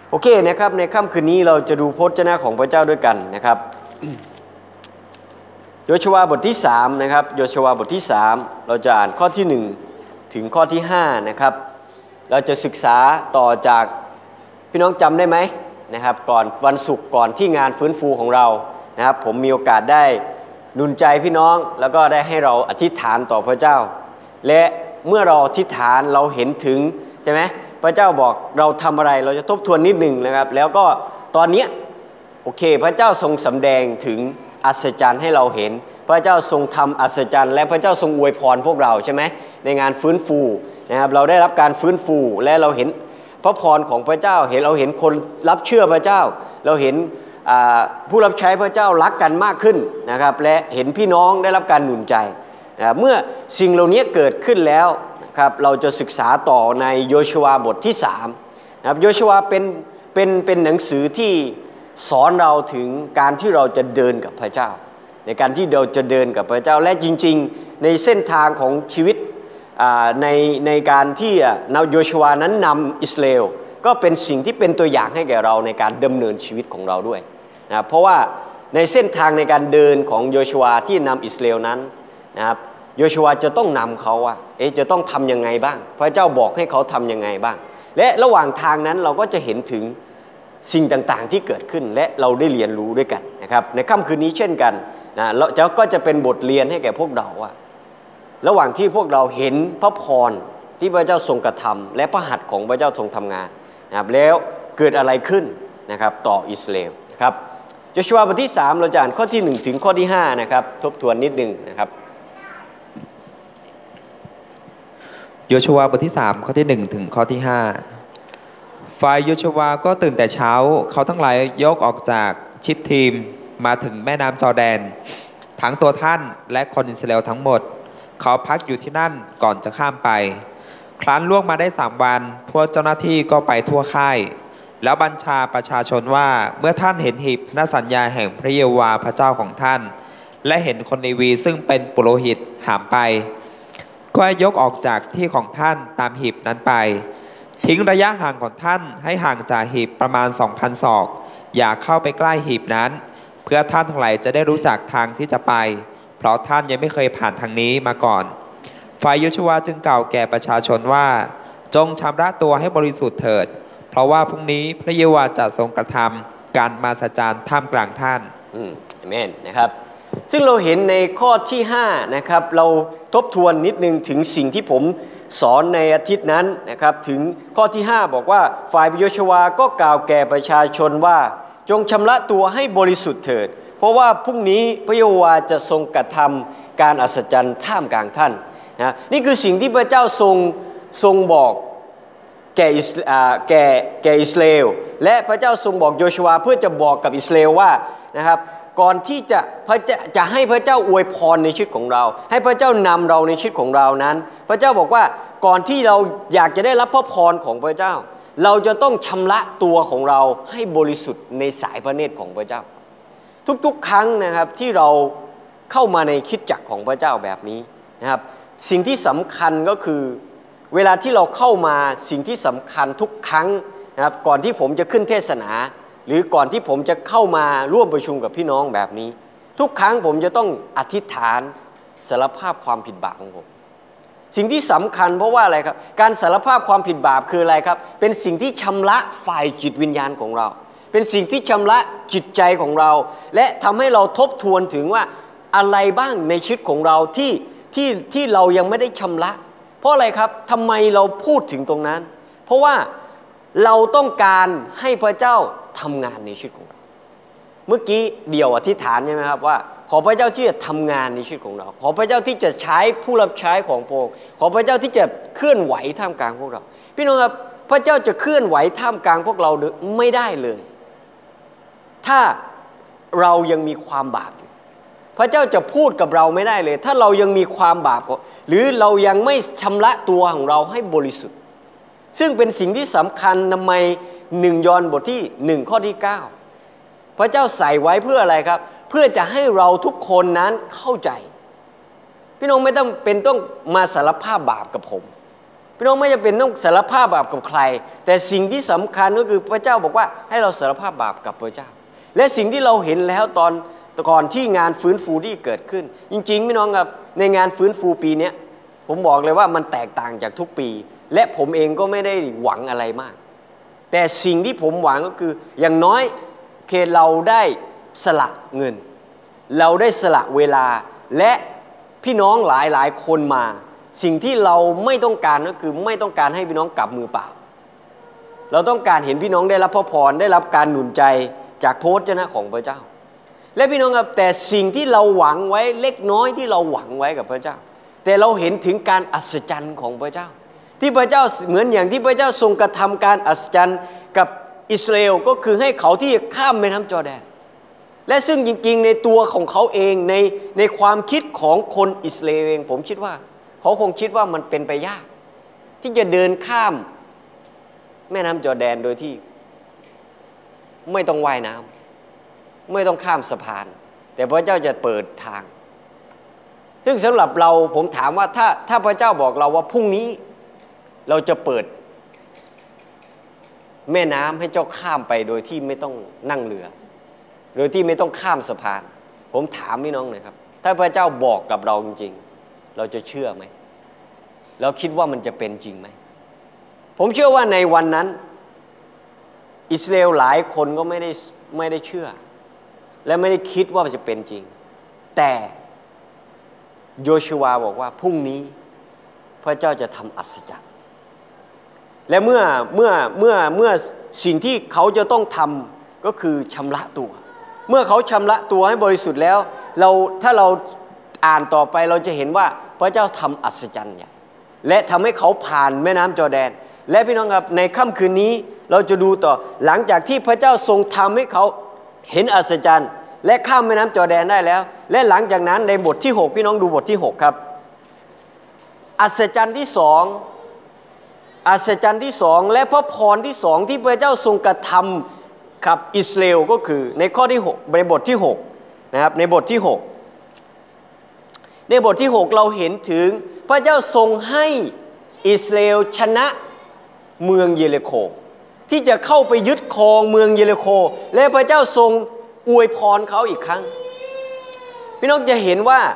โอเคนะครับในค่ำคืนนี้เราจะดูพระวจนะของพระเจ้าด้วยกันนะครับโยชูวาบทที่3นะครับโยชูวาบทที่3เราจะอ่านข้อที่1ถึงข้อที่5นะครับเราจะศึกษาต่อจากพี่น้องจำได้ไหมนะครับก่อนวันศุกร์ก่อนที่งานฟื้นฟูของเรานะครับผมมีโอกาสได้หนุนใจพี่น้องแล้วก็ได้ให้เราอธิษฐานต่อพระเจ้าและเมื่อเราอธิษฐานเราเห็นถึงใช่ไหมพระเจ้าบอกเราทำอะไรเราจะทบทวนนิดหนึ่งนะครับแล้วก็ตอนนี้โอเคพระเจ้าทรงสำแดงถึงอัศจรรย์ให้เราเห็นพระเจ้าทรงทำอัศจรรย์และพระเจ้าทรงอวยพรพวกเราใช่ไหมในงานฟื้นฟูนะครับเราได้รับการฟื้นฟูและเราเห็นพระพรของพระเจ้าเราเห็นคนรับเชื่อพระเจ้าเราเห็นผู้รับใช้พระเจ้ารักกันมากขึ้นนะครับและเห็นพี่น้องได้รับการหนุนใจเมื่อสิ่งเหล่านี้เกิดขึ้นแล้วนะครับเราจะศึกษาต่อในโยชูวาบทที่3นะครับโยชูวาเป็นหนังสือที่สอนเราถึงการที่เราจะเดินกับพระเจ้าในการที่เราจะเดินกับพระเจ้าและจริงๆในเส้นทางของชีวิตในการที่โยชูวานั้นนำอิสราเอลก็เป็นสิ่งที่เป็นตัวอย่างให้แก่เราในการดำเนินชีวิตของเราด้วยนะเพราะว่าในเส้นทางในการเดินของโยชูวาที่นำอิสราเอลนั้นนะครับโยชูวาจะต้องนำเขาว่าจะต้องทำยังไงบ้างพระเจ้าบอกให้เขาทำยังไงบ้างและระหว่างทางนั้นเราก็จะเห็นถึงสิ่งต่างๆที่เกิดขึ้นและเราได้เรียนรู้ด้วยกันนะครับในค่ำคืนนี้เช่นกันนะแล้วก็จะเป็นบทเรียนให้แก่พวกเราว่าระหว่างที่พวกเราเห็นพระพรที่พระเจ้าทรงกระทำและพระหัตถ์ของพระเจ้าทรงทำงานนะครับแล้วเกิดอะไรขึ้นนะครับต่ออิสราเอลนะครับโยชูวาบทที่3เราจะอ่านข้อที่1ถึงข้อที่5นะครับทบทวนนิดนึงนะครับโยชูวาบทที่3ข้อที่1ถึงข้อที่5ฝ่ายโยชูวาก็ตื่นแต่เช้าเขาทั้งหลายยกออกจากชิตทีมมาถึงแม่น้ำจอร์แดนทั้งตัวท่านและคนอิสราเอลทั้งหมดเขาพักอยู่ที่นั่นก่อนจะข้ามไปครั้นล่วงมาได้3วันพวกเจ้าหน้าที่ก็ไปทั่วค่ายแล้วบัญชาประชาชนว่าเมื่อท่านเห็นหีบพันธสัญญาแห่งพระเยโฮวาห์พระเจ้าของท่านและเห็นคนเลวีซึ่งเป็นปุโรหิตหามไปก็ให้ยกออกจากที่ของท่านตามหีบนั้นไปทิ้งระยะห่างของท่านให้ห่างจากหีบประมาณ 2,000 ศอกอย่าเข้าไปใกล้หีบนั้นเพื่อท่านทั้งหลายจะได้รู้จักทางที่จะไปเพราะท่านยังไม่เคยผ่านทางนี้มาก่อนฝ่ายโยชูวาจึงกล่าวแก่ประชาชนว่าจงชำระตัวให้บริสุทธิ์เถิดเพราะว่าพรุ่งนี้พระเยโฮวาห์จะทรงกระทำการมหัศจรรย์ท่ามกลางท่านอาเมนนะครับซึ่งเราเห็นในข้อที่5นะครับเราทบทวนนิดนึงถึงสิ่งที่ผมสอนในอาทิตย์นั้นนะครับถึงข้อที่5บอกว่าฝ่ายโยชูวาก็กล่าวแก่ประชาชนว่าจงชำระตัวให้บริสุทธิ์เถิดเพราะว่าพรุ่งนี้พระเยโฮวาห์จะทรงกระทำการอัศจรรย์ท่ามกลางท่านนะนี่คือสิ่งที่พระเจ้าทรงบอกแก่อิสราเอลและพระเจ้าทรงบอกโยชูวาเพื่อจะบอกกับอิสราเอลว่านะครับก่อนที่จะให้พระเจ้าอวยพรในชีวิตของเราให้พระเจ้านำเราในชีวิตของเรานั้นพระเจ้าบอกว่าก่อนที่เราอยากจะได้รับพระพรของพระเจ้าเราจะต้องชำระตัวของเราให้บริสุทธิ์ในสายพระเนตรของพระเจ้าทุกๆครั้งนะครับที่เราเข้ามาในคริสตจักรของพระเจ้าแบบนี้นะครับสิ่งที่สำคัญก็คือเวลาที่เราเข้ามาสิ่งที่สำคัญทุกครั้งนะครับก่อนที่ผมจะขึ้นเทศนาหรือก่อนที่ผมจะเข้ามาร่วมประชุมกับพี่น้องแบบนี้ทุกครั้งผมจะต้องอธิษฐานสารภาพความผิดบาปของผมสิ่งที่สำคัญเพราะว่าอะไรครับการสารภาพความผิดบาปคืออะไรครับเป็นสิ่งที่ชำระฝ่ายจิตวิญญาณของเราเป็นสิ่งที่ชำระจิตใจของเราและทำให้เราทบทวนถึงว่าอะไรบ้างในชีวิตของเราที่เรายังไม่ได้ชำระเพราะอะไรครับทำไมเราพูดถึงตรงนั้นเพราะว่าเราต้องการให้พระเจ้าทำงานในชีวิตของเราเมื่อกี้เดี่ยวอธิษฐานใช่ไหมครับว่าขอพระเจ้าที่จะทำงานในชีวิตของเราขอพระเจ้าที่จะใช้ผู้รับใช้ของพระองค์ขอพระเจ้าที่จะเคลื่อนไหวท่ามกลางพวกเราพี่น้องครับพระเจ้าจะเคลื่อนไหวท่ามกลางพวกเราไม่ได้เลยถ้าเรายังมีความบาปอยู่พระเจ้าจะพูดกับเราไม่ได้เลยถ้าเรายังมีความบาปหรือเรายังไม่ชำระตัวของเราให้บริสุทธิ์ซึ่งเป็นสิ่งที่สำคัญทำไม1 ยอห์นบทที่1ข้อที่9พระเจ้าใส่ไว้เพื่ออะไรครับเพื่อจะให้เราทุกคนนั้นเข้าใจพี่น้องไม่ต้องมาสารภาพบาปกับผมพี่น้องไม่จำเป็นต้องสารภาพบาปกับใครแต่สิ่งที่สำคัญก็คือพระเจ้าบอกว่าให้เราสารภาพบาปกับพระเจ้าและสิ่งที่เราเห็นแล้วตอนก่อนที่งานฟื้นฟูที่เกิดขึ้นจริงๆพี่น้องครับในงานฟื้นฟูปีนี้ผมบอกเลยว่ามันแตกต่างจากทุกปีและผมเองก็ไม่ได้หวังอะไรมากแต่สิ่งที่ผมหวังก็คืออย่างน้อยเราได้สละเงินเราได้สละเวลาและพี่น้องหลายคนมาสิ่งที่เราไม่ต้องการก็คือไม่ต้องการให้พี่น้องกลับมือเปล่าเราต้องการเห็นพี่น้องได้รับพระพรได้รับการหนุนใจจากพระวจนะของพระเจ้าและพี่น้องครับแต่สิ่งที่เราหวังไว้เล็กน้อยที่เราหวังไว้กับพระเจ้าแต่เราเห็นถึงการอัศจรรย์ของพระเจ้าที่พระเจ้าเหมือนอย่างที่พระเจ้าทรงกระทำการอัศจรรย์กับอิสราเอลก็คือให้เขาที่จะข้ามแม่น้ำจอร์แดนและซึ่งจริงๆในตัวของเขาเองในความคิดของคนอิสราเอลเองผมคิดว่าเขาคงคิดว่ามันเป็นไปยากที่จะเดินข้ามแม่น้ำจอร์แดนโดยที่ไม่ต้องว่ายน้ำไม่ต้องข้ามสะพานแต่พระเจ้าจะเปิดทางซึ่งสำหรับเราผมถามว่าถ้าพระเจ้าบอกเราว่าพรุ่งนี้เราจะเปิดแม่น้ำให้เจ้าข้ามไปโดยที่ไม่ต้องนั่งเรือโดยที่ไม่ต้องข้ามสะพานผมถามพี่น้องหน่อยครับถ้าพระเจ้าบอกกับเราจริงๆเราจะเชื่อไหมเราคิดว่ามันจะเป็นจริงไหมผมเชื่อว่าในวันนั้นอิสราเอลหลายคนก็ไม่ได้เชื่อและไม่ได้คิดว่ามันจะเป็นจริงแต่โยชูวาบอกว่าพรุ่งนี้พระเจ้าจะทำอัศจรรย์และเมื่อสิ่งที่เขาจะต้องทำก็คือชำระตัวเมื่อเขาชำระตัวให้บริสุทธิ์แล้วถ้าเราอ่านต่อไปเราจะเห็นว่าพระเจ้าทำอัศจรรย์อย่างและทำให้เขาผ่านแม่น้ำจอร์แดนและพี่น้องครับในค่ำคืนนี้เราจะดูต่อหลังจากที่พระเจ้าทรงทำให้เขาเห็นอัศจรรย์และข้ามแม่น้ำจอร์แดนได้แล้วและหลังจากนั้นในบทที่6พี่น้องดูบทที่6ครับอัศจรรย์ที่2อัศจรรย์ที่2และพระพรที่2ที่พระเจ้าทรงกระทำกับอิสราเอลก็คือในข้อที่6ในบทที่6นะครับในบทที่6ในบทที่6เราเห็นถึงพระเจ้าทรงให้อิสราเอลชนะเมืองเยริโคที่จะเข้าไปยึดครองเมืองเยริโคและพระเจ้าทรงอวยพรเขาอีกครั้งพี่น้องจะเห็นว่า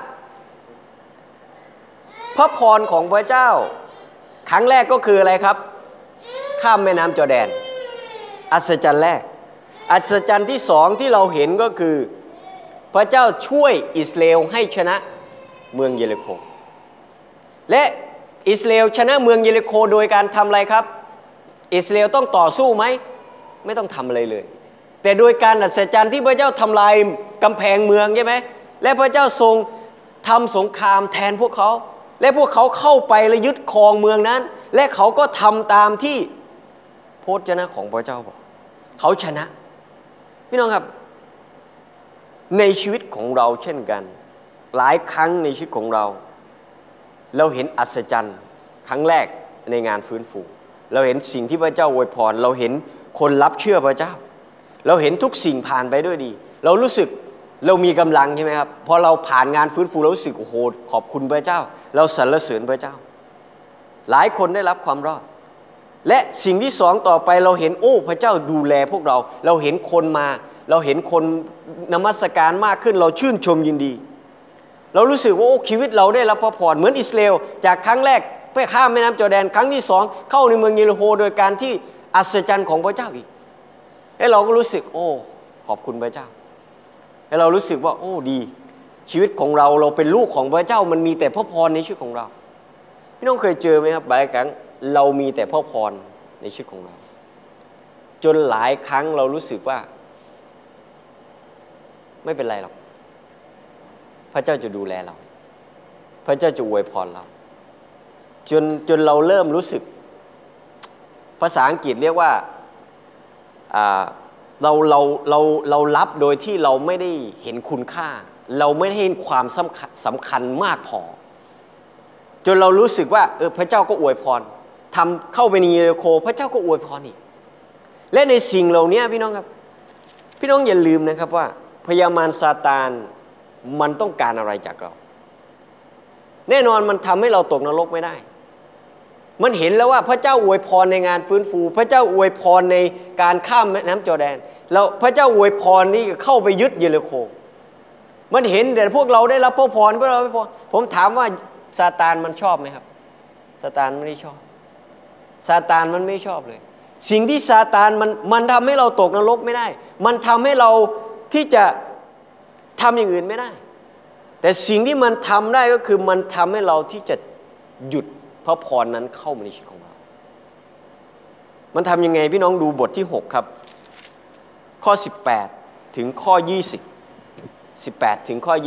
พระพรของพระเจ้าครั้งแรกก็คืออะไรครับข้ามแม่น้ำจอร์แดนอัศจรรย์แรกอัศจรรย์ที่2ที่เราเห็นก็คือพระเจ้าช่วยอิสราเอลให้ชนะเมืองเยริโคและอิสราเอลชนะเมืองเยริโคโดยการทำอะไรครับอิสราเอลต้องต่อสู้ไหมไม่ต้องทำอะไรเลยแต่โดยการอัศจรรย์ที่พระเจ้าทำลายกำแพงเมืองใช่ไหมและพระเจ้าทรงทำสงครามแทนพวกเขาและพวกเขาเข้าไปและยึดครองเมืองนั้นและเขาก็ทำตามที่พระวจนะของพระเจ้าบอกเขาชนะพี่น้องครับในชีวิตของเราเช่นกันหลายครั้งในชีวิตของเราเห็นอัศจรรย์ครั้งแรกในงานฟื้นฟูเราเห็นสิ่งที่พระเจ้าอวยพรเราเห็นคนรับเชื่อพระเจ้าเราเห็นทุกสิ่งผ่านไปด้วยดีเรารู้สึกเรามีกำลังใช่ไหมครับพอเราผ่านงานฟื้นฟูเรารู้สึกโอ้โหขอบคุณพระเจ้าเราสรรเสริญพระเจ้าหลายคนได้รับความรอดและสิ่งที่2ต่อไปเราเห็นโอ้พระเจ้าดูแลพวกเราเห็นคนมาเราเห็นคนนมัสการมากขึ้นเราชื่นชมยินดีเรารู้สึกว่าโอ้ชีวิตเราได้รับพระพรเหมือนอิสราเอลจากครั้งแรกไปข้ามแม่น้ำจอร์แดนครั้งที่2เข้าในเมืองเยริโคโดยการที่อัศจรรย์ของพระเจ้าอีกและเราก็รู้สึกโอ้ขอบคุณพระเจ้าและเรารู้สึกว่าโอ้ดีชีวิตของเราเป็นลูกของพระเจ้ามันมีแต่พระพรในชีวิตของเราพี่น้องเคยเจอไหมครับหลายครั้งเรามีแต่พระพรในชีวิตของเราจนหลายครั้งเรารู้สึกว่าไม่เป็นไรหรอกพระเจ้าจะดูแลเราพระเจ้าจะอวยพรเราจนเราเริ่มรู้สึกภาษาอังกฤษเรียกว่าเรารับโดยที่เราไม่ได้เห็นคุณค่าเราไม่ได้เห็นความสำคัญมากพอจนเรารู้สึกว่าพระเจ้าก็อวยพรทำเข้าไปในเยริโคพระเจ้าก็อวยพรอีกและในสิ่งเหล่านี้พี่น้องครับพี่น้องอย่าลืมนะครับว่าพยามารซาตานมันต้องการอะไรจากเราแน่นอนมันทำให้เราตกนรกไม่ได้มันเห็นแล้วว่าพระเจ้าอวยพรในงานฟื้นฟูพระเจ้าอวยพรในการข้ามแม่น้ำจอร์แดนแล้วพระเจ้าอวยพรนี่เข้าไปยึดเยริโคมันเห็นแต่พวกเราได้รับพระพรพวกเราไม่พอผมถามว่าซาตานมันชอบไหมครับซาตานไม่ได้ชอบซาตานมันไม่ชอบเลยสิ่งที่ซาตานมันทำให้เราตกนรกไม่ได้มันทำให้เราที่จะทำอย่างอื่นไม่ได้แต่สิ่งที่มันทำได้ก็คือมันทำให้เราที่จะหยุดพระพรนั้นเข้ามาในชีวิตของเรามันทำยังไงพี่น้องดูบทที่6ครับข้อ18ถึงข้อ20 18ถึงข้อ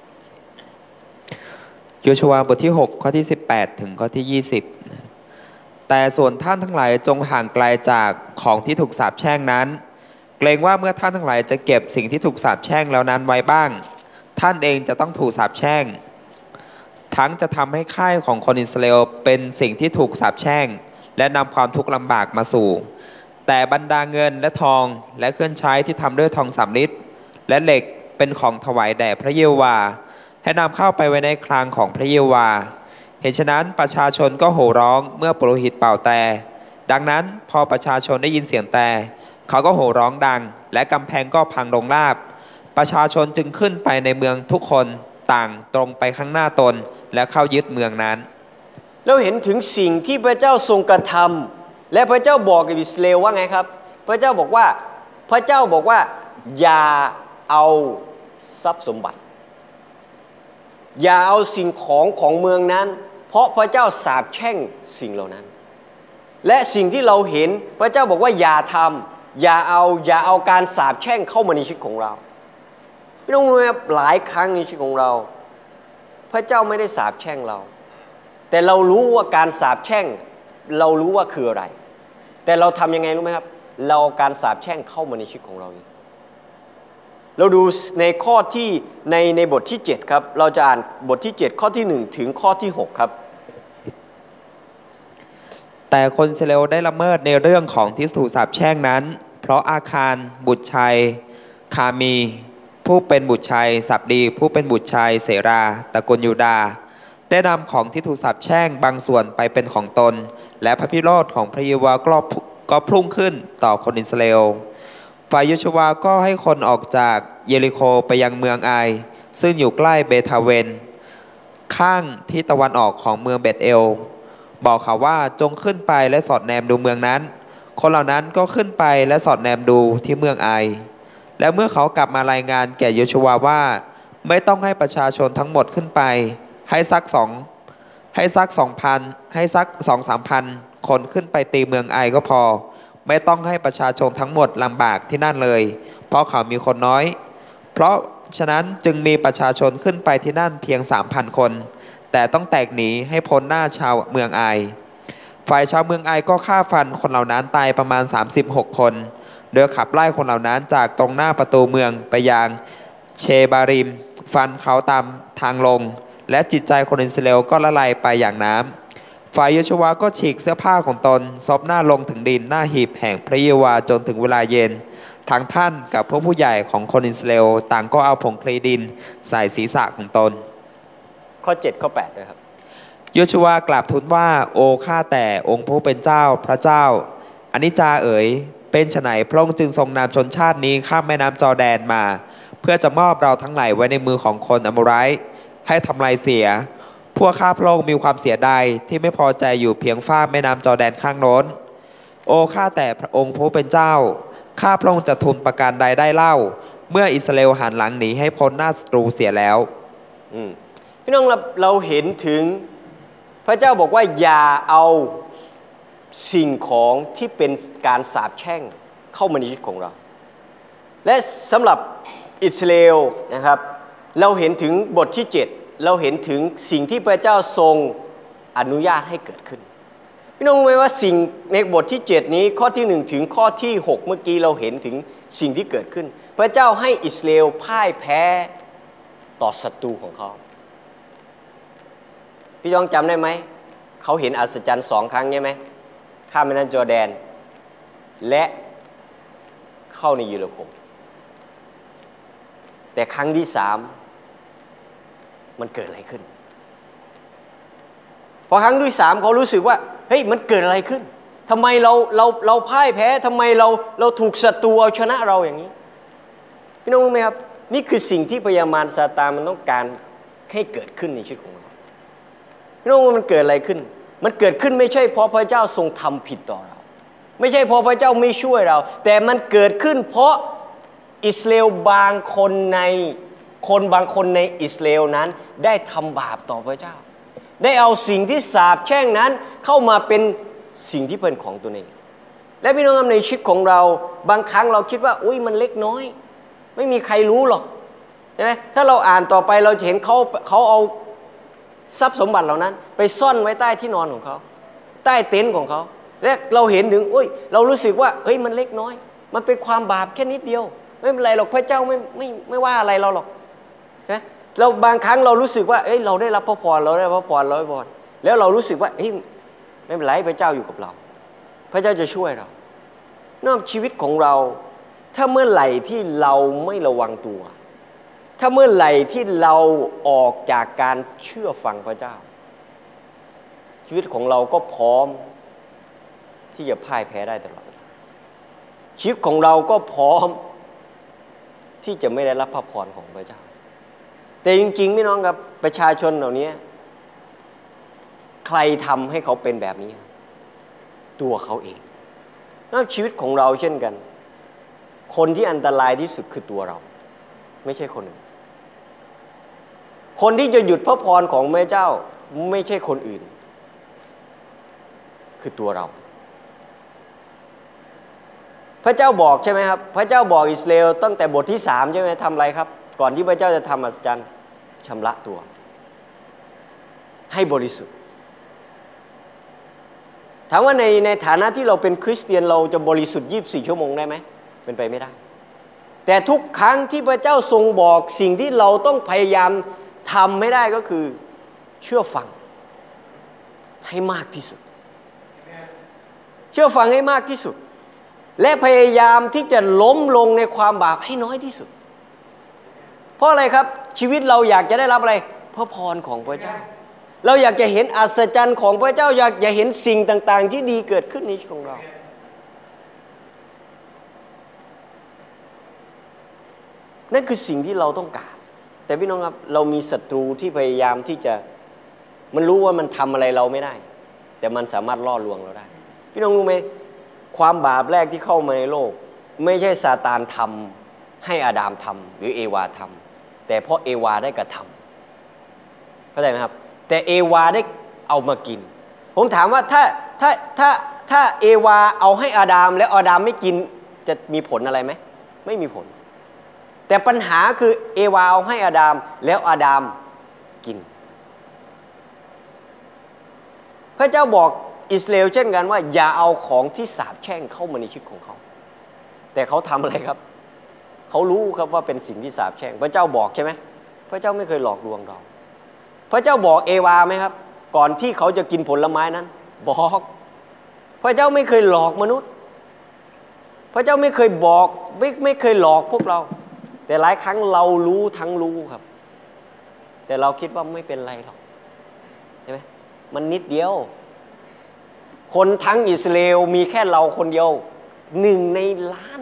20 โยชูวาบทที่6ข้อที่18ถึงข้อที่20แต่ส่วนท่านทั้งหลายจงห่างไกลจากของที่ถูกสาปแช่งนั้นเกรงว่าเมื่อท่านทั้งหลายจะเก็บสิ่งที่ถูกสาปแช่งแล้วนั้นไว้บ้างท่านเองจะต้องถูกสาปแช่งทั้งจะทำให้ค่ายของคนอิสราเอลเป็นสิ่งที่ถูกสาปแช่งและนำความทุกข์ลำบากมาสู่แต่บรรดาเงินและทองและเครื่องใช้ที่ทำด้วยทองสำริดและเหล็กเป็นของถวายแด่พระเยโฮวาห์ให้นำเข้าไปไว้ในคลังของพระเยโฮวาห์เหตุฉะนั้นประชาชนก็โห่ร้องเมื่อปุโรหิตเป่าแต่ดังนั้นพอประชาชนได้ยินเสียงแต่เขาก็โห่ร้องดังและกำแพงก็พังลงราบประชาชนจึงขึ้นไปในเมืองทุกคนต่างตรงไปข้างหน้าตนและเข้ายึดเมืองนั้นเราเห็นถึงสิ่งที่พระเจ้าทรงกระทำและพระเจ้าบอกกับอิสราเอลว่าไงครับพระเจ้าบอกว่าอย่าเอาทรัพย์สมบัติอย่าเอาสิ่งของเมืองนั้นเพราะพระเจ้าสาปแช่งสิ่งเหล่านั้นและสิ่งที่เราเห็นพระเจ้าบอกว่าอย่าทำอย่าเอาการสาปแช่งเข้ามาในชีวิตของเราพี่น้องรู้ไหมหลายครั้งในชีวิตของเราพระเจ้าไม่ได้สาปแช่งเราแต่เรารู้ว่าการสาปแช่งเรารู้ว่าคืออะไรแต่เราทำยังไงรู้ไหมครับเราเอาการสาปแช่งเข้ามาในชีวิตของเรานี้เราดูในข้อที่ในบทที่7ครับเราจะอ่านบทที่7ข้อที่1ถึงข้อที่6ครับแต่คนอิสราเอลได้ละเมิดในเรื่องของที่ถูกสาปแช่งนั้นเพราะอาคารบุตรชัยคามีผู้เป็นบุตรชัยสับดีผู้เป็นบุตรชัยเสราตระกูลยูดาห์ได้นำของที่ถูกสาปแช่งบางส่วนไปเป็นของตนและพระพิโรธของพระเยโฮวาห์ก็พุ่งขึ้นต่อคนอิสราเอลฝ่ายโยชูวาก็ให้คนออกจากเยริโคไปยังเมืองไอซึ่งอยู่ใกล้เบธาเวนข้างทิศตะวันออกของเมืองเบธเอลบอกเขาว่าจงขึ้นไปและสอดแนมดูเมืองนั้นคนเหล่านั้นก็ขึ้นไปและสอดแนมดูที่เมืองไอและเมื่อเขากลับมารายงานแก่โยชูวาว่าไม่ต้องให้ประชาชนทั้งหมดขึ้นไปให้สัก 2,000-3,000 คนขึ้นไปตีเมืองไอก็พอไม่ต้องให้ประชาชนทั้งหมดลำบากที่นั่นเลยเพราะเขามีคนน้อยเพราะฉะนั้นจึงมีประชาชนขึ้นไปที่นั่นเพียง 3,000 คนแต่ต้องแตกหนีให้พ้นหน้าชาวเมืองไอฝ่ายชาวเมืองไอก็ฆ่าฟันคนเหล่านั้นตายประมาณ36คนโดยขับไล่คนเหล่านั้นจากตรงหน้าประตูเมืองไปยังเชบาริมฟันเขาตามทางลงและจิตใจคนอิสราเอลก็ละลายไปอย่างน้ำฝ่ายโยชูวาก็ฉีกเสื้อผ้าของตนซบหน้าลงถึงดินหน้าหีบแห่งพระเยโฮวาห์จนถึงเวลาเย็นทั้งท่านกับพวกผู้ใหญ่ของคนอิสราเอลต่างก็เอาผงคลีดินใส่ศีรษะของตนข้อ7ข้อ8ด้วยครับโยชูวากราบทูลว่าโอ้ข้าแต่องค์ผู้เป็นเจ้าพระเจ้าอนิจจาเอ๋ยเป็นไฉนพระองค์จึงทรงนำชนชาตินี้ข้ามแม่น้ำจอร์แดนมาเพื่อจะมอบเราทั้งหลายไว้ในมือของคนอโมไรต์ให้ทำลายเสียพวกข้าพระองค์มีความเสียดายที่ไม่พอใจอยู่เพียงฝ้าแม่น้ำจอร์แดนข้างโน้นโอ้ข้าแต่พระองค์ผู้เป็นเจ้าข้าพระองค์จะทูลประการใดได้เล่าเมื่ออิสราเอลหันหลังหนีให้พ้นหน้าศัตรูเสียแล้วพี่น้องเราเห็นถึงพระเจ้าบอกว่าอย่าเอาสิ่งของที่เป็นการสาปแช่งเข้ามาในชีวิตของเราและสำหรับอิสราเอลนะครับเราเห็นถึงบทที่7เราเห็นถึงสิ่งที่พระเจ้าทรงอนุญาตให้เกิดขึ้นพี่น้องรู้ไหมว่าสิ่งในบทที่7นี้ข้อที่1ถึงข้อที่6เมื่อกี้เราเห็นถึงสิ่งที่เกิดขึ้นพระเจ้าให้อิสราเอลพ่ายแพ้ต่อศัตรูของเขาพี่น้องจำได้ไหมเขาเห็นอัศจรรย์2 ครั้งใช่ไหมข้ามแม่น้ำจอร์แดนและเข้าในเยริโคแต่ครั้งที่3มันเกิดอะไรขึ้นพอครั้งที่3เขารู้สึกว่าเฮ้ยมันเกิดอะไรขึ้นทำไมเราพ่ายแพ้ทำไมเราถูกศัตรูเอาชนะเราอย่างนี้พี่น้องรู้ไหมครับนี่คือสิ่งที่พยามารซาตานมันต้องการให้เกิดขึ้นในชีวิตของเราพี่น้องว่ามันเกิดอะไรขึ้นมันเกิดขึ้นไม่ใช่เพราะพระเจ้าทรงทำผิดต่อเราไม่ใช่เพราะพระเจ้าไม่ช่วยเราแต่มันเกิดขึ้นเพราะอิสราเอลบางคนในอิสราเอลนั้นได้ทำบาปต่อพระเจ้าได้เอาสิ่งที่สาปแช่งนั้นเข้ามาเป็นสิ่งที่เป็นของตัวเองและพี่น้องในชีวิตของเราบางครั้งเราคิดว่าอุ้ยมันเล็กน้อยไม่มีใครรู้หรอกใช่ไหมถ้าเราอ่านต่อไปเราจะเห็นเขาเอาทรัพย์สมบัติเหล่านั้นไปซ่อนไว้ใต้ที่นอนของเขาใต้เต็นท์ของเขาและเราเห็นถึงอุ้ยเรารู้สึกว่าเฮ้ยมันเล็กน้อยมันเป็นความบาปแค่นิดเดียวไม่เป็นไรหรอกพระเจ้าไม่ว่าอะไรเราหรอกใช่ไหมเราบางครั้งเรารู้สึกว่าเอ้ยเราได้รับพระพรเราได้พระพรแล้วเรารู้สึกว่าเฮ้ยไม่เป็นไรพระเจ้าอยู่กับเราพระเจ้าจะช่วยเรานอกชีวิตของเราถ้าเมื่อไหร่ที่เราไม่ระวังตัวถ้าเมื่อไหร่ที่เราออกจากการเชื่อฟังพระเจ้าชีวิตของเราก็พร้อมที่จะพ่ายแพ้ได้ตลอดชีวิตของเราก็พร้อมที่จะไม่ได้รับพระพรของพระเจ้าแต่จริงๆพี่น้องครับประชาชนเหล่านี้ใครทำให้เขาเป็นแบบนี้ตัวเขาเองแล้วชีวิตของเราเช่นกันคนที่อันตรายที่สุดคือตัวเราไม่ใช่คนอื่นคนที่จะหยุดพระพรของพระเจ้าไม่ใช่คนอื่นคือตัวเราพระเจ้าบอกใช่ไหมครับพระเจ้าบอกอิสราเอลตั้งแต่บทที่3ใช่ไหมทำอะไรครับก่อนที่พระเจ้าจะทำอัศจรรย์ชำระตัวให้บริสุทธิ์ถามว่าในฐานะที่เราเป็นคริสเตียนเราจะบริสุทธิ์24ชั่วโมงได้ไหมเป็นไปไม่ได้แต่ทุกครั้งที่พระเจ้าทรงบอกสิ่งที่เราต้องพยายามทำไม่ได้ก็คือเชื่อฟังให้มากที่สุดเชื่อฟังให้มากที่สุดและพยายามที่จะล้มลงในความบาปให้น้อยที่สุดเพราะอะไรครับชีวิตเราอยากจะได้รับอะไรพระพรของพระเจ้าเราอยากจะเห็นอัศจรรย์ของพระเจ้าอยากจะเห็นสิ่งต่างๆที่ดีเกิดขึ้นในชีวิตของเรานั่นคือสิ่งที่เราต้องการแต่พี่น้องครับเรามีศัตรูที่พยายามที่จะมันรู้ว่ามันทำอะไรเราไม่ได้แต่มันสามารถล่อลวงเราได้พี่น้องรู้ไหมความบาปแรกที่เข้ามาในโลกไม่ใช่ซาตานทำให้อาดัมทำหรือเอวาทำแต่เพราะเอวาได้กระทำเข้าใจไหมครับแต่เอวาได้เอามากินผมถามว่าถ้าเอวาเอาให้อาดัมแล้วอาดัมไม่กินจะมีผลอะไรไหมไม่มีผลแต่ปัญหาคือเอวาเอาให้อาดัมแล้วอาดัมกินพระเจ้าบอกอิสราเอลเช่นกันว่าอย่าเอาของที่สาปแช่งเข้ามาในชีวิตของเขาแต่เขาทำอะไรครับเขารู้ครับว่าเป็นสิ่งที่สาปแช่งพระเจ้าบอกใช่ไหมพระเจ้าไม่เคยหลอกลวงเราพระเจ้าบอกเอวาไหมครับก่อนที่เขาจะกินผลไม้นั้นบอกพระเจ้าไม่เคยหลอกมนุษย์พระเจ้าไม่เคยบอกไม่เคยหลอกพวกเราแต่หลายครั้งเรารู้ทั้งรู้ครับแต่เราคิดว่าไม่เป็นไรหรอกใช่ไหมมันนิดเดียวคนทั้งอิสราเอลมีแค่เราคนเดียว1 ในล้าน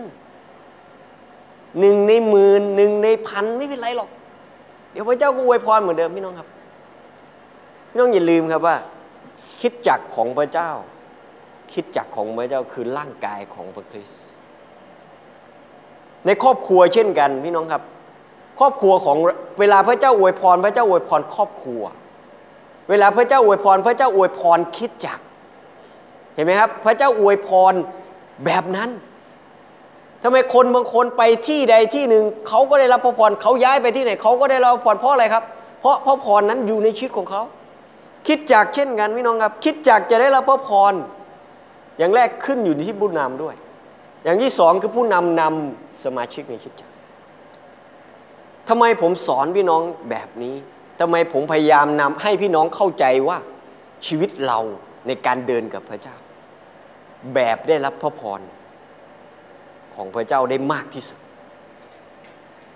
1 ในหมื่น1 ในพันไม่เป็นไรหรอกเดี๋ยวพระเจ้าก็อวยพรเหมือนเดิมพี่น้องครับพี่น้องอย่าลืมครับว่าคริสตจักรของพระเจ้าคริสตจักรของพระเจ้าคือร่างกายของพระคริสต์ในครอบครัวเช่นกันพี่น้องครับครอบครัวของเวลาพระเจ้าอวยพรพระเจ้าอวยพรครอบครัวเวลาพระเจ้าอวยพรพระเจ้าอวยพรคริสตจักรเห็นไหมครับพระเจ้าอวยพรแบบนั้นทำไมคนบางคนไปที่ใดที่หนึ่งเขาก็ได้รับพระพรเขาย้ายไปที่ไหนเขาก็ได้รับพระพรเพราะอะไรครับเพราะพระพรนั้นอยู่ในชีวิตของเขาคริสตจักรเช่นกันพี่น้องครับคริสตจักรจะได้รับพระพรอย่างแรกขึ้นอยู่ที่ผู้นำด้วยอย่างที่2คือผู้นำสมาชิกในคริสตจักรทำไมผมสอนพี่น้องแบบนี้ทำไมผมพยายามนำให้พี่น้องเข้าใจว่าชีวิตเราในการเดินกับพระเจ้าแบบได้รับพระพรของพระเจ้าได้มากที่สุด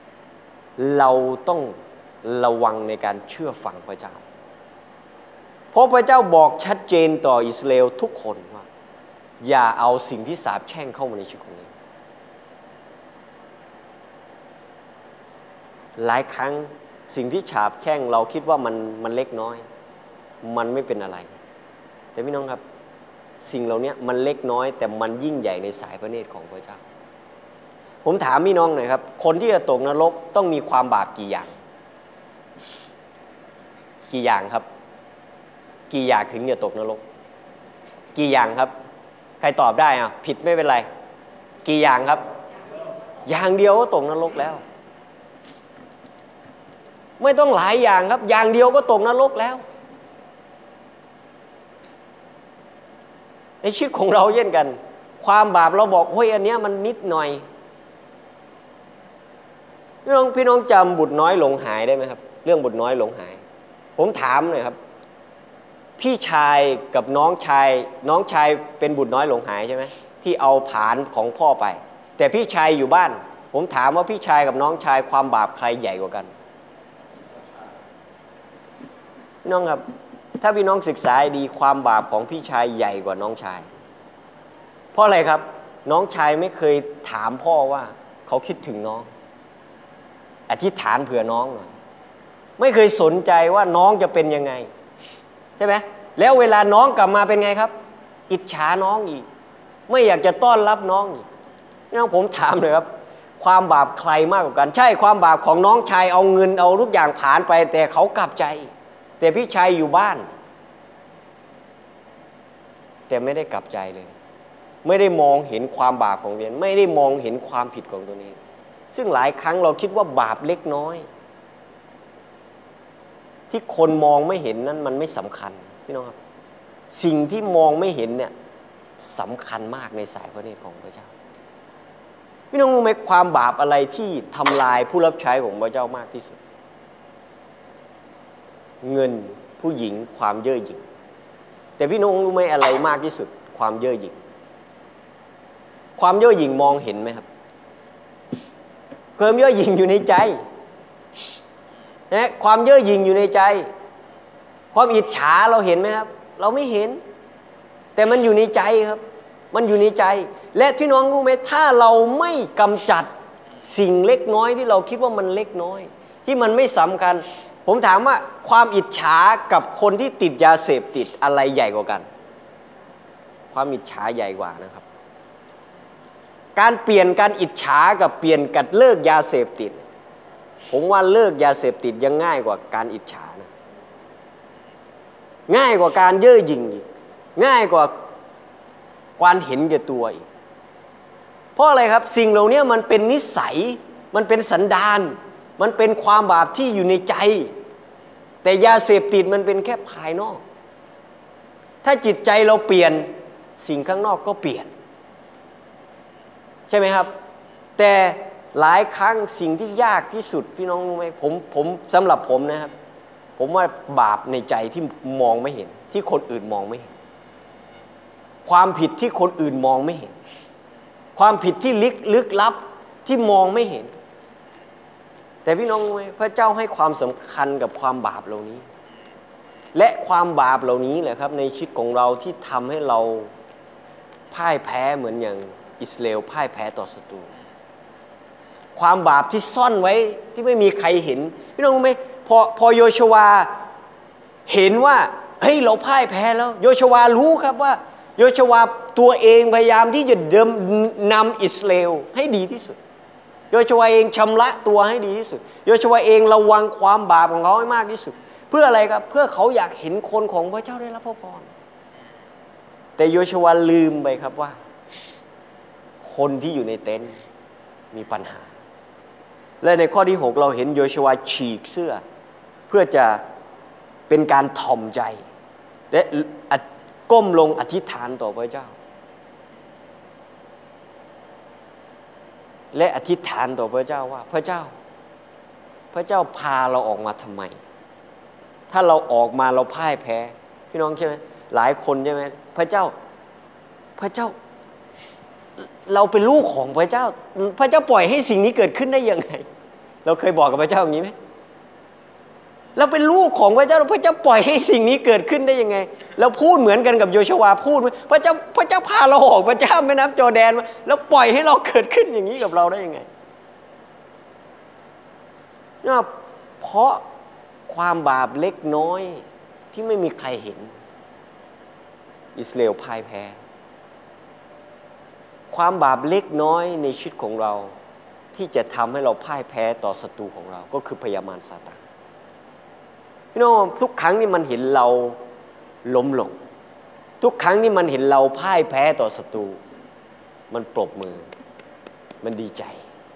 เราต้องระวังในการเชื่อฟังพระเจ้าเพราะพระเจ้าบอกชัดเจนต่ออิสราเอลทุกคนว่าอย่าเอาสิ่งที่สาปแช่งเข้ามาในชีวิตของเราหลายครั้งสิ่งที่ฉาบแช่งเราคิดว่ามันเล็กน้อยมันไม่เป็นอะไรแต่พี่น้องครับสิ่งเหล่านี้มันเล็กน้อยแต่มันยิ่งใหญ่ในสายพระเนตรของพระเจ้าผมถามพี่น้องหน่อยครับคนที่จะตกนรกต้องมีความบาปกี่อย่างครับกี่อย่างถึงจะตกนรกกี่อย่างครับใครตอบได้อ่ะผิดไม่เป็นไรกี่อย่างครับอย่างเดียวก็ตกนรกแล้วไม่ต้องหลายอย่างครับอย่างเดียวก็ตกนรกแล้วในชีวิตของเราเช่นกันความบาปเราบอกเฮ้ยอันเนี้ยมันนิดหน่อยพี่น้องจำบุตรน้อยหลงหายได้ไหมครับเรื่องบุตรน้อยหลงหายผมถามหน่อยครับพี่ชายกับน้องชายเป็นบุตรน้อยหลงหายใช่ไหมที่เอาผานของพ่อไปแต่พี่ชายอยู่บ้านผมถามว่าพี่ชายกับน้องชายความบาปใครใหญ่กว่ากันพี่น้องครับถ้าพี่น้องศึกษาดีความบาปของพี่ชายใหญ่กว่าน้องชายเพราะอะไรครับน้องชายไม่เคยถามพ่อว่าเขาคิดถึงน้องอธิษฐานเผื่อน้องหน่อยไม่เคยสนใจว่าน้องจะเป็นยังไงใช่ไหมแล้วเวลาน้องกลับมาเป็นไงครับอิจฉาน้องอีกไม่อยากจะต้อนรับน้องอีกพี่น้องผมถามเลยครับความบาปใครมากกว่ากันใช่ความบาปของน้องชายเอาเงินเอาทุกอย่างผ่านไปแต่เขากลับใจแต่พี่ชายอยู่บ้านแต่ไม่ได้กลับใจเลยไม่ได้มองเห็นความบาปของตัวเองไม่ได้มองเห็นความผิดของตัวเองซึ่งหลายครั้งเราคิดว่าบาปเล็กน้อยที่คนมองไม่เห็นนั้นมันไม่สำคัญพี่น้องครับสิ่งที่มองไม่เห็นเนี่ยสำคัญมากในสายพระเนตรของพระเจ้าพี่น้องรู้ไหมความบาปอะไรที่ทำลายผู้รับใช้ของพระเจ้ามากที่สุดเงินผู้หญิงความเย่อหยิ่งแต่พี่น้องรู้ไหมอะไรมากที่สุดความเย่อหยิ่งความเย่อหยิ่งมองเห็นไหมครับความเย่อหยิ่งอยู่ในใจนะความเย่อหยิ่งอยู่ในใจความอิจฉาเราเห็นไหมครับเราไม่เห็นแต่มันอยู่ในใจครับมันอยู่ในใจและพี่น้องรู้ไหมถ้าเราไม่กำจัดสิ่งเล็กน้อยที่เราคิดว่ามันเล็กน้อยที่มันไม่สำคัญผมถามว่าความอิจฉากับคนที่ติดยาเสพติดอะไรใหญ่กว่ากันความอิจฉาใหญ่กว่านะครับการเปลี่ยนการอิจฉากับเปลี่ยนกับเลิกยาเสพติดผมว่าเลิกยาเสพติดยังง่ายกว่าการอิจฉานะง่ายกว่าการเย่อหยิ่งอีกง่ายกว่าการเห็นแก่ตัวอีกเพราะอะไรครับสิ่งเหล่านี้มันเป็นนิสัยมันเป็นสันดานมันเป็นความบาปที่อยู่ในใจแต่ยาเสพติดมันเป็นแค่ภายนอกถ้าจิตใจเราเปลี่ยนสิ่งข้างนอกก็เปลี่ยนใช่ไหมครับแต่หลายครั้งสิ่งที่ยากที่สุดพี่น้องรู้ไหมผมสำหรับผมนะครับผมว่าบาปในใจที่มองไม่เห็นที่คนอื่นมองไม่เห็นความผิดที่คนอื่นมองไม่เห็นความผิดที่ลึกลับที่มองไม่เห็นแต่พี่น้องรู้ไหมพระเจ้าให้ความสำคัญกับความบาปเหล่านี้และความบาปเหล่านี้แหละครับในชีวิตของเราที่ทำให้เราพ่ายแพ้เหมือนอย่างอิสราเอลพ่ายแพ้ต่อศัตรูความบาปที่ซ่อนไว้ที่ไม่มีใครเห็นพี่น้องรู้ไหมพอโยชูวาเห็นว่าเฮ้ยเราพ่ายแพ้แล้วโยชูวารู้ครับว่าโยชูวาตัวเองพยายามที่จะนำอิสราเอลให้ดีที่สุดโยชูวาเองชำระตัวให้ดีที่สุดโยชูวาเองระวังความบาปของเขาให้มากที่สุดเพื่ออะไรครับเพื่อเขาอยากเห็นคนของพระเจ้าได้รับพระพรแต่โยชูวาลืมไปครับว่าคนที่อยู่ในเต็นท์มีปัญหาและในข้อที่6เราเห็นโยชูวาฉีกเสื้อเพื่อจะเป็นการถ่อมใจและก้มลงอธิษฐานต่อพระเจ้าและอธิษฐานต่อพระเจ้าว่าพระเจ้าพาเราออกมาทำไมถ้าเราออกมาเราพ่ายแพ้พี่น้องใช่ไหมหลายคนใช่ไหมพระเจ้าเราเป็นลูกของพระเจ้าพระเจ้าปล่อยให้สิ่งนี้เกิดขึ้นได้ยังไงเราเคยบอกกับพระเจ้าอย่างนี้ไหมเราเป็นลูกของพระเจ้าพระเจ้าปล่อยให้สิ่งนี้เกิดขึ้นได้ยังไงเราพูดเหมือนกันกับโยชูวาพูดพระเจ้าพาเราออกพระเจ้าแม่น้ำจอร์แดนมาแล้วปล่อยให้เราเกิดขึ้นอย่างนี้กับเราได้ยังไงเนี่ยเพราะความบาปเล็กน้อยที่ไม่มีใครเห็นอิสราเอลพ่ายแพ้ความบาปเล็กน้อยในชีวิตของเราที่จะทำให้เราพ่ายแพ้ต่อศัตรูของเราก็คือพยามารซาตานพี่น้องทุกครั้งที่มันเห็นเราล้มลงทุกครั้งที่มันเห็นเราพ่ายแพ้ต่อศัตรูมันปรบมือมันดีใจ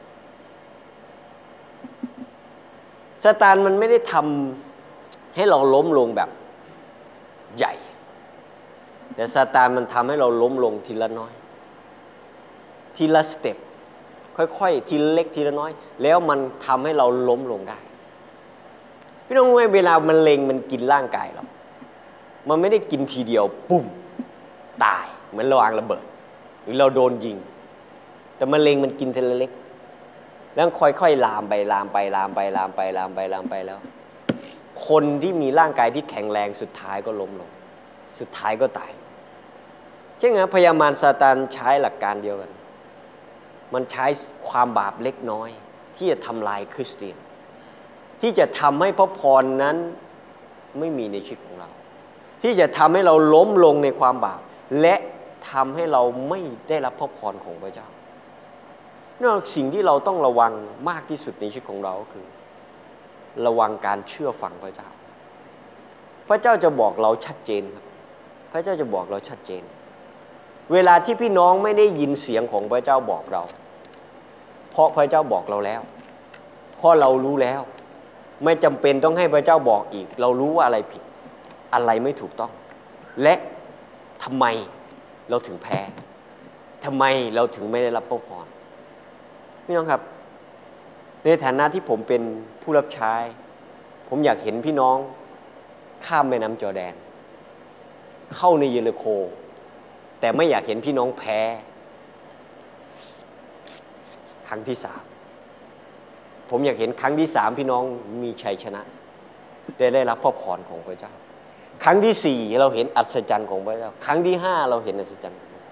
ซาตานมันไม่ได้ทำให้เราล้มลงแบบใหญ่แต่ซาตานมันทำให้เราล้มลงทีละน้อยทีละสเต็ปค่อยๆทีละเล็กทีละน้อยแล้วมันทำให้เราล้มลงได้พี่น้องรู้ไหมเวลามันเล็งมันกินร่างกายเรามันไม่ได้กินทีเดียวปุ้มตายเหมือนเราวางระเบิดหรือเราโดนยิงแต่มันเล็งมันกินทีละเล็กแล้วค่อยๆลามไปแล้วคนที่มีร่างกายที่แข็งแรงสุดท้ายก็ล้มลงสุดท้ายก็ตายใช่ไหมพยามารซาตานใช้หลักการเดียวกันมันใช้ความบาปเล็กน้อยที่จะทำลายคริสเตียนที่จะทำให้พระพรนั้นไม่มีในชีวิตของเราที่จะทำให้เราล้มลงในความบาปและทำให้เราไม่ได้รับพระพรของพระเจ้านั่นสิ่งที่เราต้องระวังมากที่สุดในชีวิตของเราก็คือระวังการเชื่อฟังพระเจ้าพระเจ้าจะบอกเราชัดเจนครับพระเจ้าจะบอกเราชัดเจนเวลาที่พี่น้องไม่ได้ยินเสียงของพระเจ้าบอกเราเพราะพระเจ้าบอกเราแล้วเพราะเรารู้แล้วไม่จำเป็นต้องให้พระเจ้าบอกอีกเรารู้ว่าอะไรผิดอะไรไม่ถูกต้องและทำไมเราถึงแพ้ทำไมเราถึงไม่ได้รับพระพรพี่น้องครับในฐานะที่ผมเป็นผู้รับใช้ผมอยากเห็นพี่น้องข้ามแม่น้ำจอร์แดนเข้าในเยริโคแต่ไม่อยากเห็นพี่น้องแพ้ครั้งที่3ผมอยากเห็นครั้งที่3พี่น้องมีชัยชนะได้รับพระพรของพระเจ้าครั้งที่4เราเห็นอัศจรรย์ของพระเจ้าครั้งที่5เราเห็นอัศจรรย์ของพระเจ้า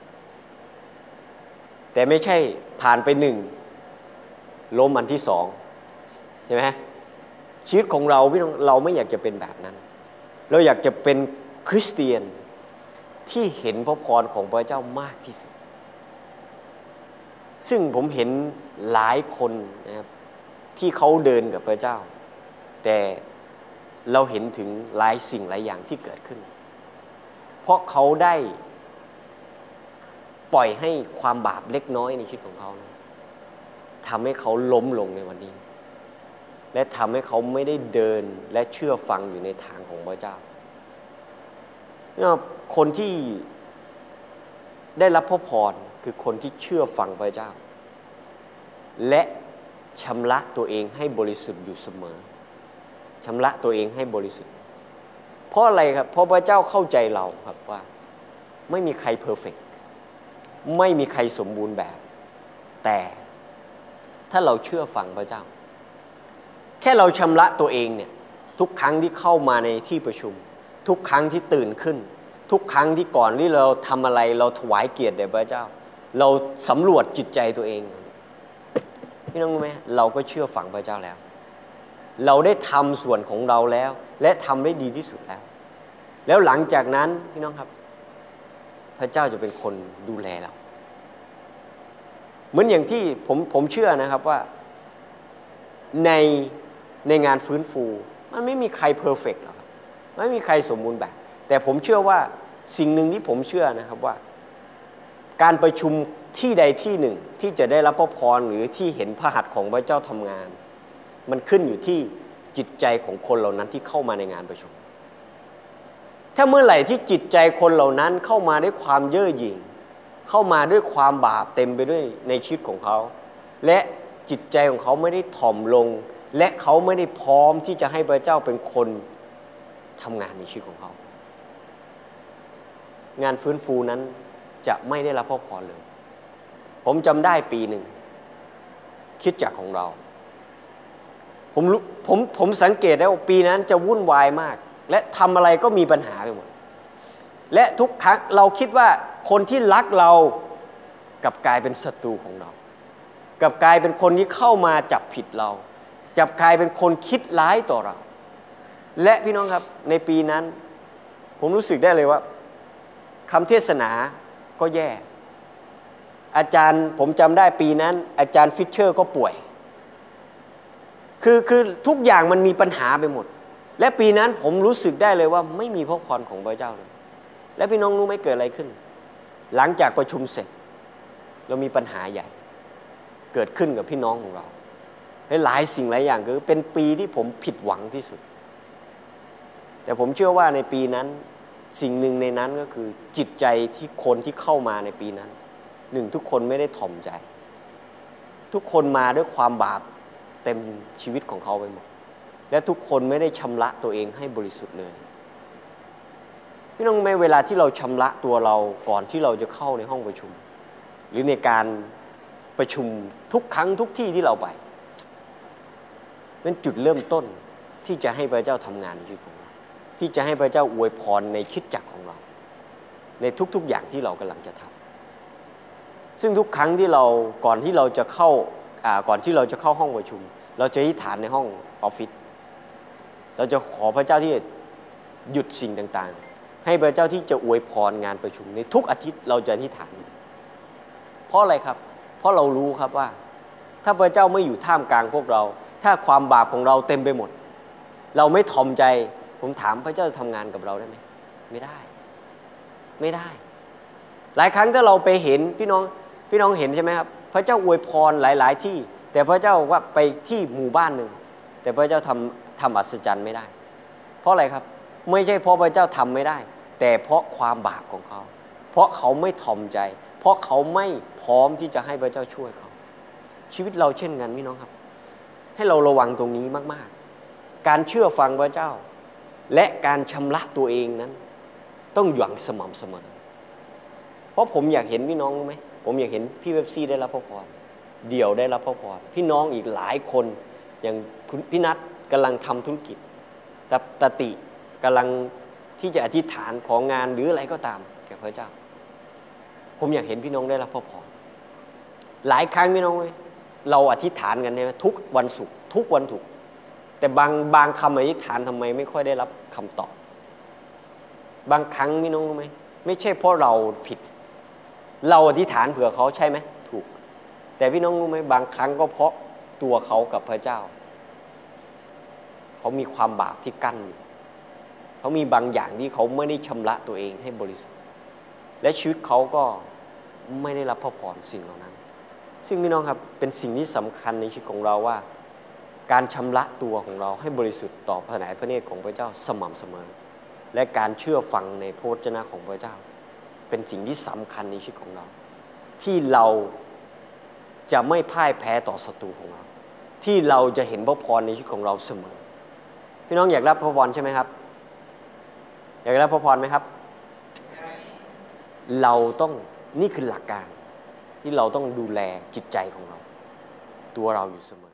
แต่ไม่ใช่ผ่านไป1ล้มอันที่2ใช่ไหมชีวิตของเราพี่น้องเราไม่อยากจะเป็นแบบนั้นเราอยากจะเป็นคริสเตียนที่เห็นพระพรของพระเจ้ามากที่สุดซึ่งผมเห็นหลายคนนะครับที่เขาเดินกับพระเจ้าแต่เราเห็นถึงหลายสิ่งหลายอย่างที่เกิดขึ้นเพราะเขาได้ปล่อยให้ความบาปเล็กน้อยในชีวิตของเขาทำให้เขาล้มลงในวันนี้และทำให้เขาไม่ได้เดินและเชื่อฟังอยู่ในทางของพระเจ้าคนที่ได้รับพระพรคือคนที่เชื่อฟังพระเจ้าและชำระตัวเองให้บริสุทธิ์อยู่เสมอชำระตัวเองให้บริสุทธิ์เพราะอะไรครับเพราะพระเจ้าเข้าใจเราครับว่าไม่มีใครเพอร์เฟกต์ไม่มีใครสมบูรณ์แบบแต่ถ้าเราเชื่อฟังพระเจ้าแค่เราชำระตัวเองเนี่ยทุกครั้งที่เข้ามาในที่ประชุมทุกครั้งที่ตื่นขึ้นทุกครั้งที่ก่อนที่เราทำอะไรเราถวายเกียรติแด่พระเจ้าเราสำรวจจิตใจตัวเองพี่น้องรู้ไหมเราก็เชื่อฟังพระเจ้าแล้วเราได้ทำส่วนของเราแล้วและทำได้ดีที่สุดแล้วหลังจากนั้นพี่น้องครับพระเจ้าจะเป็นคนดูแลเราเหมือนอย่างที่ผมเชื่อนะครับว่าในงานฟื้นฟูมันไม่มีใครเพอร์เฟกต์หรอกไม่มีใครสมบูรณ์แบบแต่ผมเชื่อว่าสิ่งหนึ่งที่ผมเชื่อนะครับว่าการประชุมที่ใดที่หนึ่งที่จะได้รับพระพรหรือที่เห็นพระหัตถ์ของพระเจ้าทำงานมันขึ้นอยู่ที่จิตใจของคนเหล่านั้นที่เข้ามาในงานประชุมถ้าเมื่อไหร่ที่จิตใจคนเหล่านั้นเข้ามาด้วยความเย่อหยิ่งเข้ามาด้วยความบาปเต็มไปด้วยในชีวิตของเขาและจิตใจของเขาไม่ได้ถ่อมลงและเขาไม่ได้พร้อมที่จะให้พระเจ้าเป็นคนทำงานในชีวิตของเขางานฟื้นฟูนั้นจะไม่ได้รับพระพรเลยผมจำได้ปีหนึ่งคริสตจักรของเราผมสังเกตได้ว่าปีนั้นจะวุ่นวายมากและทำอะไรก็มีปัญหาไปหมดและทุกครั้งเราคิดว่าคนที่รักเรากลับกลายเป็นศัตรูของเรากลับกลายเป็นคนที่เข้ามาจับผิดเรากลับกลายเป็นคนคิดร้ายต่อเราและพี่น้องครับในปีนั้นผมรู้สึกได้เลยว่าคำเทศนาก็แย่อาจารย์ผมจำได้ปีนั้นอาจารย์ฟิชเชอร์ก็ป่วยคือทุกอย่างมันมีปัญหาไปหมดและปีนั้นผมรู้สึกได้เลยว่าไม่มีพระพรของพระเจ้าเลยและพี่น้องรู้ไหมเกิดอะไรขึ้นหลังจากประชุมเสร็จเรามีปัญหาใหญ่เกิดขึ้นกับพี่น้องของเราและหลายสิ่งหลายอย่างคือเป็นปีที่ผมผิดหวังที่สุดแต่ผมเชื่อว่าในปีนั้นสิ่งหนึ่งในนั้นก็คือจิตใจที่คนที่เข้ามาในปีนั้นหนึ่งทุกคนไม่ได้ถ่อมใจทุกคนมาด้วยความบาปเต็มชีวิตของเขาไปหมดและทุกคนไม่ได้ชำระตัวเองให้บริสุทธิ์เลยพี่น้องไม่เวลาที่เราชำระตัวเราก่อนที่เราจะเข้าในห้องประชุมหรือในการประชุมทุกครั้งทุกที่ที่เราไปเป็นจุดเริ่มต้นที่จะให้พระเจ้าทำงานในชีวิตของเราที่จะให้พระเจ้าอวยพรในคริสตจักรของเราในทุกๆอย่างที่เรากำลังจะทำซึ่งทุกครั้งที่เราก่อนที่เราจะเข้าห้องประชุมเราจะอธิษฐานในห้องออฟฟิศเราจะขอพระเจ้าที่หยุดสิ่งต่างๆให้พระเจ้าที่จะอวยพรงานประชุมในทุกอาทิตย์เราจะอธิษฐานเพราะอะไรครับเพราะเรารู้ครับว่าถ้าพระเจ้าไม่อยู่ท่ามกลางพวกเราถ้าความบาปของเราเต็มไปหมดเราไม่ถ่อมใจผมถามพระเจ้าจะทำงานกับเราได้ไหมไม่ได้หลายครั้งถ้าเราไปเห็นพี่น้องเห็นใช่ไหมครับพระเจ้าอวยพรหลายๆที่แต่พระเจ้าว่าไปที่หมู่บ้านหนึ่งแต่พระเจ้าทำอัศจรรย์ไม่ได้เพราะอะไรครับไม่ใช่เพราะพระเจ้าทำไม่ได้แต่เพราะความบาปของเขาเพราะเขาไม่ถ่อมใจเพราะเขาไม่พร้อมที่จะให้พระเจ้าช่วยเขาชีวิตเราเช่นกันพี่น้องครับให้เราระวังตรงนี้มากๆการเชื่อฟังพระเจ้าและการชำระตัวเองนั้นต้องอย่างสม่ำเสมอเพราะผมอยากเห็นพี่น้องรู้ไหมผมอยากเห็นพี่เวฟซี่ได้รับพระพรเดี่ยวได้รับพระพรพี่น้องอีกหลายคนอย่างคุณพี่นัทกำลังทำธุรกิจตติกำลังที่จะอธิษฐานของงานหรืออะไรก็ตามแก่พระเจ้าผมอยากเห็นพี่น้องได้รับพระพรหลายครั้งพี่น้องเราอธิษฐานกันใช่ไหมทุกวันศุกร์ทุกวันศุกร์แต่บางคำอธิษฐานทำไมไม่ค่อยได้รับคำตอบบางครั้งพี่น้องรู้ไหมไม่ใช่เพราะเราผิดเราอธิษฐานเผื่อเขาใช่ไหมถูกแต่พี่น้องรู้ไหมบางครั้งก็เพราะตัวเขากับพระเจ้าเขามีความบาปที่กั้นอยู่เขามีบางอย่างที่เขาไม่ได้ชำระตัวเองให้บริสุทธิ์และชีวิตเขาก็ไม่ได้รับพระพรสิ่งเหล่านั้นซึ่งพี่น้องครับเป็นสิ่งที่สำคัญในชีวิตของเราว่าการชำระตัวของเราให้บริสุทธิ์ต่อพระนายพระเนตรของพระเจ้าสม่ำเสมอและการเชื่อฟังในพระวจนะของพระเจ้าเป็นสิ่งที่สำคัญในชีวิตของเราที่เราจะไม่พ่ายแพ้ต่อศัตรูของเราที่เราจะเห็นพระพรในชีวิตของเราเสมอพี่น้องอยากรับพระพรใช่ไหมครับอยากรับพระพรไหมครับเราต้องนี่คือหลักการที่เราต้องดูแลจิตใจของเราตัวเราอยู่เสมอ